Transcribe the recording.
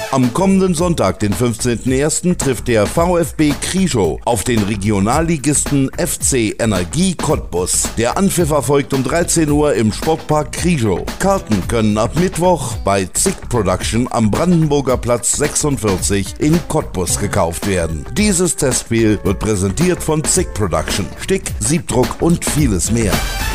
Am kommenden Sonntag, den 15.01., trifft der VfB Križo auf den Regionalligisten FC Energie Cottbus. Der Anpfiff erfolgt um 13 Uhr im Sportpark Križo. Karten können ab Mittwoch bei ZIC Production am Brandenburger Platz 46 in Cottbus gekauft werden. Dieses Testspiel wird präsentiert von ZIC Production, Stick, Siebdruck und vieles mehr.